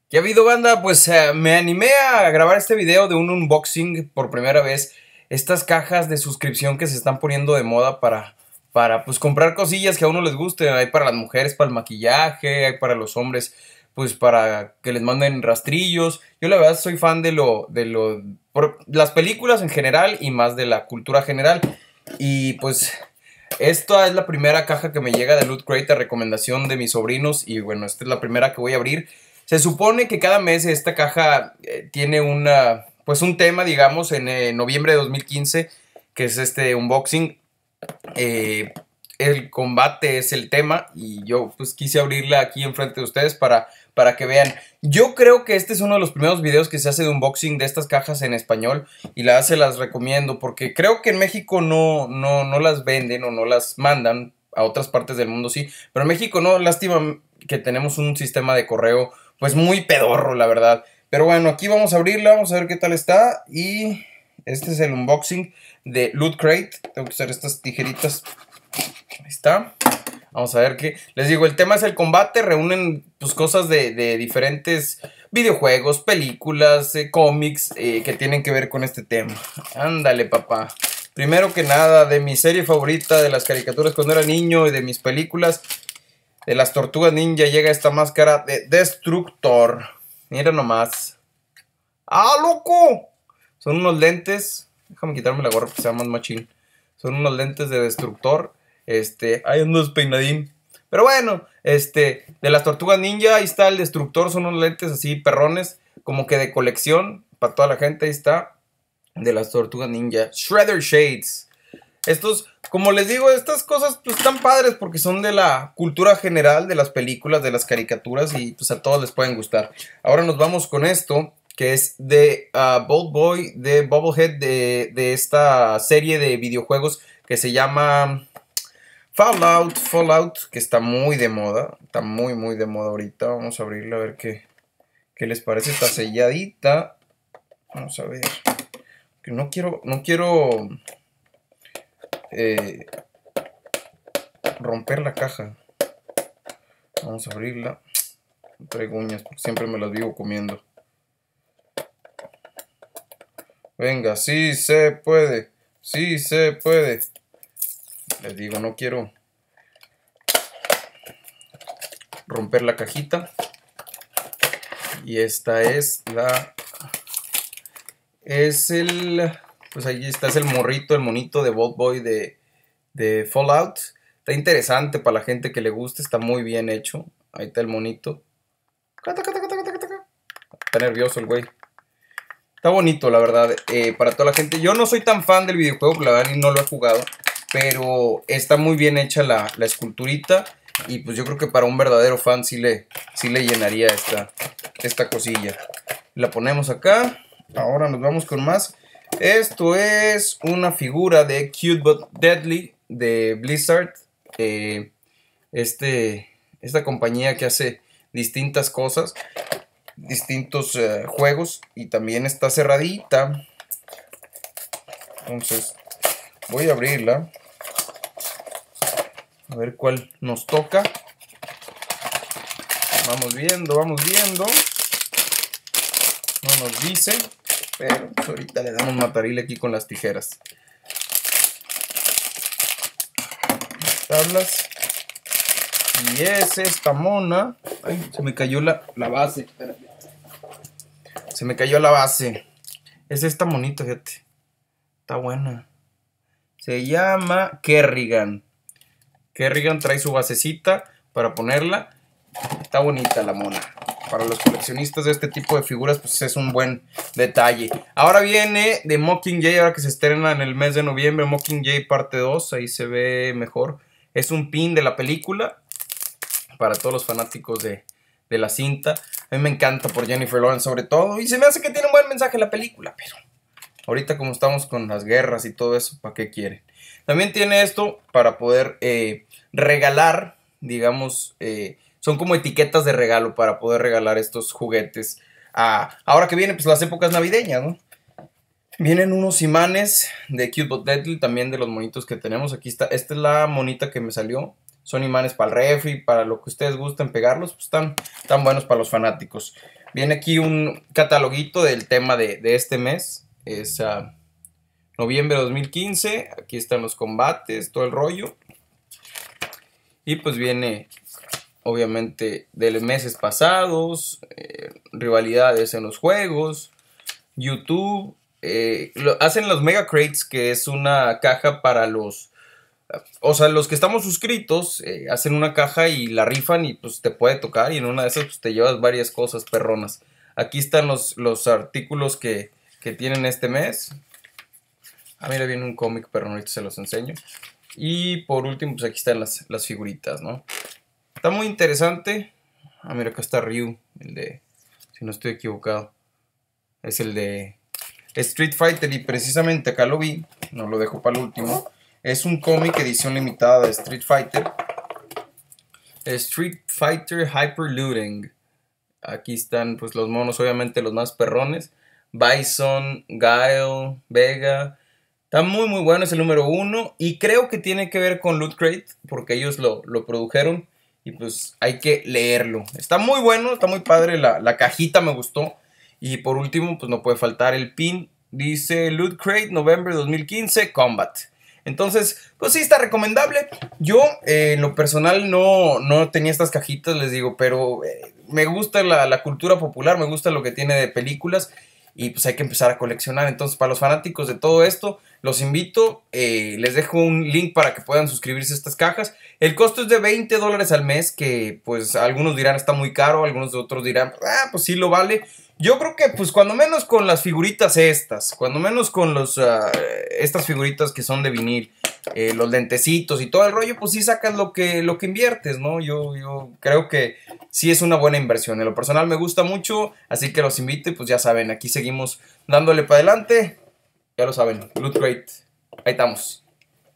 ¿Qué ha habido, banda? Pues me animé a grabar este video de un unboxing por primera vez. Estas cajas de suscripción que se están poniendo de moda para pues comprar cosillas que a uno les guste. Hay para las mujeres, para el maquillaje, hay para los hombres, pues para que les manden rastrillos. Yo la verdad soy fan por las películas en general y más de la cultura general. Y pues esta es la primera caja que me llega de Loot Crate a recomendación de mis sobrinos y bueno, esta es la primera que voy a abrir. Se supone que cada mes esta caja tiene pues un tema, digamos, en noviembre de 2015, que es este unboxing. Eh, el combate es el tema y yo pues quise abrirla aquí enfrente de ustedes para que vean. Yo creo que este es uno de los primeros videos que se hace de unboxing de estas cajas en español y se las recomiendo porque creo que en México no las venden o no las mandan. A otras partes del mundo sí, pero en México no. Lástima que tenemos un sistema de correo pues muy pedorro, la verdad. Pero bueno, aquí vamos a abrirla, vamos a ver qué tal está. Y este es el unboxing de Loot Crate. Tengo que usar estas tijeritas. Ahí está. Vamos a ver qué. Les digo, el tema es el combate. Reúnen pues cosas de diferentes videojuegos, películas, cómics que tienen que ver con este tema. Ándale, papá. Primero que nada, de mi serie favorita de las caricaturas cuando era niño y de mis películas, de las Tortugas Ninja, llega esta máscara de Destructor. Mira nomás. ¡Ah, loco! Son unos lentes. Déjame quitarme la gorra para que sea más machín. Son unos lentes de Destructor. Hay unos peinadín. Pero bueno, de las Tortugas Ninja, ahí está el Destructor. Son unos lentes así perrones, como que de colección. Para toda la gente, ahí está. De las Tortugas Ninja. Shredder Shades. Estos, como les digo, estas cosas pues están padres porque son de la cultura general, de las películas, de las caricaturas y pues a todos les pueden gustar. Ahora nos vamos con esto, que es de Bold Boy, de Bubblehead, de esta serie de videojuegos que se llama Fallout, que está muy de moda, está muy de moda ahorita. Vamos a abrirla a ver qué les parece. Está selladita. Vamos a ver. Que no quiero romper la caja. Vamos a abrirla. No traigo uñas porque siempre me las vivo comiendo. Venga, sí se puede. Sí se puede. Les digo, no quiero romper la cajita. Y esta es pues ahí está, es el morrito, el monito de Bold Boy de Fallout. Está interesante para la gente que le gusta, está muy bien hecho. Ahí está el monito. Está nervioso el güey. Está bonito, la verdad, para toda la gente. Yo no soy tan fan del videojuego, la verdad, y no lo he jugado. Pero está muy bien hecha la esculturita. Y pues yo creo que para un verdadero fan sí le llenaría esta cosilla. La ponemos acá. Ahora nos vamos con más. Esto es una figura de Cute But Deadly de Blizzard. Esta compañía que hace distintas cosas, distintos juegos, y también está cerradita. Entonces voy a abrirla a ver cuál nos toca. Vamos viendo. No nos dice, pero pues ahorita le damos matarile aquí con las tijeras. Tablas. Y es esta mona. Ay, se me cayó la base. Se me cayó la base. Es esta monita, fíjate. Está buena. Se llama Kerrigan. Kerrigan trae su basecita para ponerla. Está bonita la mona. Para los coleccionistas de este tipo de figuras, pues es un buen detalle. Ahora viene de Mockingjay, ahora que se estrena en el mes de noviembre. Mockingjay parte 2, ahí se ve mejor. Es un pin de la película para todos los fanáticos de la cinta. A mí me encanta por Jennifer Lawrence sobre todo. Y se me hace que tiene un buen mensaje la película, pero ahorita como estamos con las guerras y todo eso, ¿para qué quieren? También tiene esto para poder regalar, digamos, son como etiquetas de regalo para poder regalar estos juguetes. Ahora que vienen pues las épocas navideñas, ¿no? Vienen unos imanes de Cute But Deadly, también de los monitos que tenemos. Aquí está, esta es la monita que me salió. Son imanes para el refri, para lo que ustedes gusten pegarlos, pues están buenos para los fanáticos. Viene aquí un cataloguito del tema de este mes. Es noviembre de 2015. Aquí están los combates, todo el rollo. Y pues viene obviamente de los meses pasados, rivalidades en los juegos, YouTube. Hacen los Mega Crates, que es una caja para los... O sea, los que estamos suscritos hacen una caja y la rifan y pues te puede tocar, y en una de esas pues te llevas varias cosas perronas. Aquí están los artículos que tienen este mes. Mira, viene un cómic perrón, ahorita se los enseño. Y por último, pues aquí están las figuritas, ¿no? Está muy interesante. Mira, acá está Ryu, el de... Si no estoy equivocado. Es el de Street Fighter, y precisamente acá lo vi. No lo dejo para el último. Es un cómic edición limitada de Street Fighter. Street Fighter Hyper Looting. Aquí están pues los monos, obviamente los más perrones. Bison, Guile, Vega. Está muy muy bueno, es el número 1. Y creo que tiene que ver con Loot Crate, porque ellos lo produjeron. Y pues hay que leerlo. Está muy bueno, está muy padre. La cajita me gustó. Y por último, pues no puede faltar el pin. Dice Loot Crate, noviembre 2015, Combat. Entonces, pues sí está recomendable. Yo, en lo personal, no tenía estas cajitas, les digo, pero me gusta la cultura popular, me gusta lo que tiene de películas, y pues hay que empezar a coleccionar. Entonces, para los fanáticos de todo esto, los invito, les dejo un link para que puedan suscribirse a estas cajas. El costo es de $20 al mes, que pues algunos dirán está muy caro, algunos otros dirán, pues sí lo vale. Yo creo que pues cuando menos con las figuritas estas, cuando menos con estas figuritas que son de vinil, los lentecitos y todo el rollo, pues sí sacas lo que inviertes, ¿no? Yo creo que sí es una buena inversión. En lo personal me gusta mucho, así que los invito y pues ya saben, aquí seguimos dándole para adelante. Ya lo saben, Loot Crate, ahí estamos.